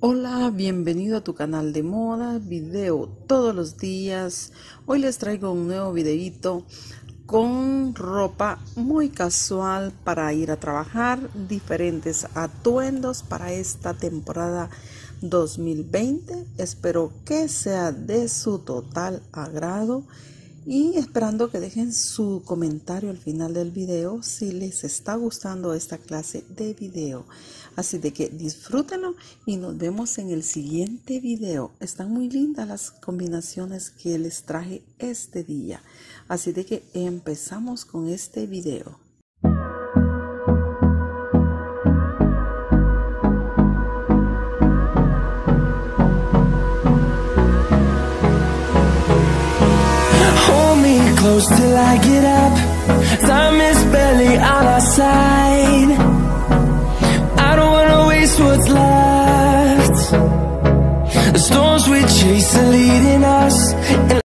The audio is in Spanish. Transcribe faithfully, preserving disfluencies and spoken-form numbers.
Hola, bienvenido a tu canal de moda, video todos los días. Hoy les traigo un nuevo videito con ropa muy casual para ir a trabajar, diferentes atuendos para esta temporada dos mil veinte. Espero que sea de su total agrado y esperando que dejen su comentario al final del video si les está gustando esta clase de video. Así de que disfrútenlo y nos vemos en el siguiente video. Están muy lindas las combinaciones que les traje este día. Así de que empezamos con este video. Close till I get up. Time is barely on our side. I don't wanna waste what's left. The storms we chase are leading us, and